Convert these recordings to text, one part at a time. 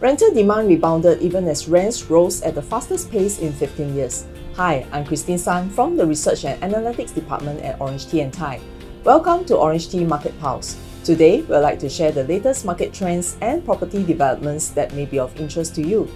Rental demand rebounded even as rents rose at the fastest pace in 15 years. Hi, I'm Christine San from the Research and Analytics Department at Orange Tea & Thai. Welcome to Orange Tea Market Pulse. Today, we'd like to share the latest market trends and property developments that may be of interest to you.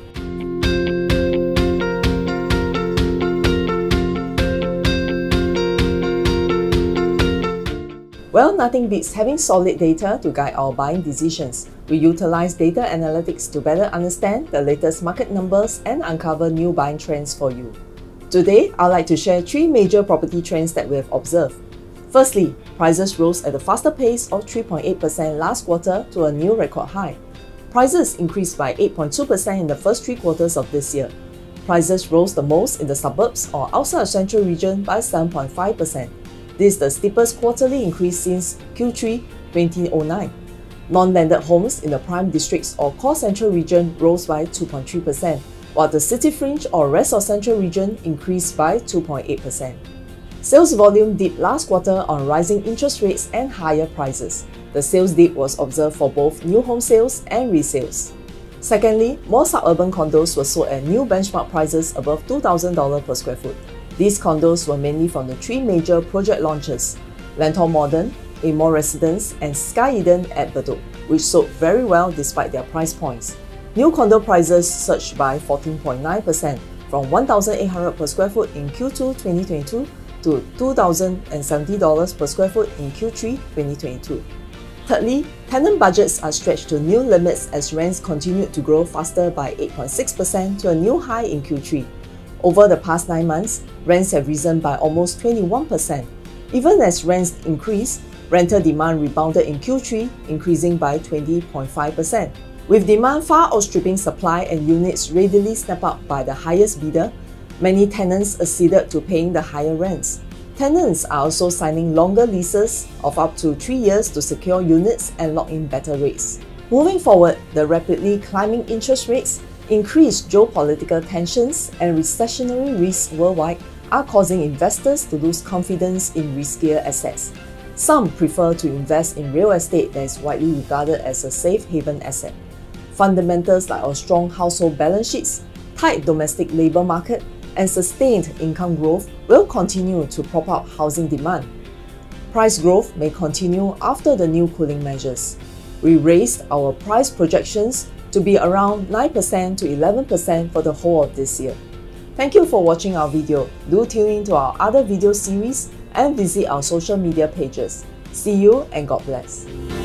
Well, nothing beats having solid data to guide our buying decisions. We utilize data analytics to better understand the latest market numbers and uncover new buying trends for you. Today, I'd like to share 3 major property trends that we have observed. Firstly, prices rose at a faster pace of 3.8% last quarter to a new record high. Prices increased by 8.2% in the first 3 quarters of this year. Prices rose the most in the suburbs or outside of central region by 7.5%. This is the steepest quarterly increase since Q3 2009. Non-landed homes in the prime districts or core central region rose by 2.3%, while the city fringe or rest of central region increased by 2.8%. Sales volume dipped last quarter on rising interest rates and higher prices. The sales dip was observed for both new home sales and resales. Secondly, more suburban condos were sold at new benchmark prices above $2,000 per square foot. These condos were mainly from the 3 major project launches: Lentor Modern, Amore Residence, and Sky Eden at Bedok, which sold very well despite their price points. New condo prices surged by 14.9% from $1,800 per square foot in Q2 2022 to $2,070 per square foot in Q3 2022. Thirdly, tenant budgets are stretched to new limits as rents continued to grow faster by 8.6% to a new high in Q3. Over the past 9 months, rents have risen by almost 21%. Even as rents increased, rental demand rebounded in Q3, increasing by 20.5%. With demand far outstripping supply and units readily snapped up by the highest bidder, many tenants acceded to paying the higher rents. Tenants are also signing longer leases of up to 3 years to secure units and lock in better rates. Moving forward, the rapidly climbing interest rates, increased geopolitical tensions, and recessionary risks worldwide are causing investors to lose confidence in riskier assets. Some prefer to invest in real estate that is widely regarded as a safe haven asset. Fundamentals like our strong household balance sheets, tight domestic labour market, and sustained income growth will continue to prop up housing demand. Price growth may continue after the new cooling measures. We raised our price projections to be around 9% to 11% for the whole of this year. Thank you for watching our video. Do tune in to our other video series and visit our social media pages. See you and God bless.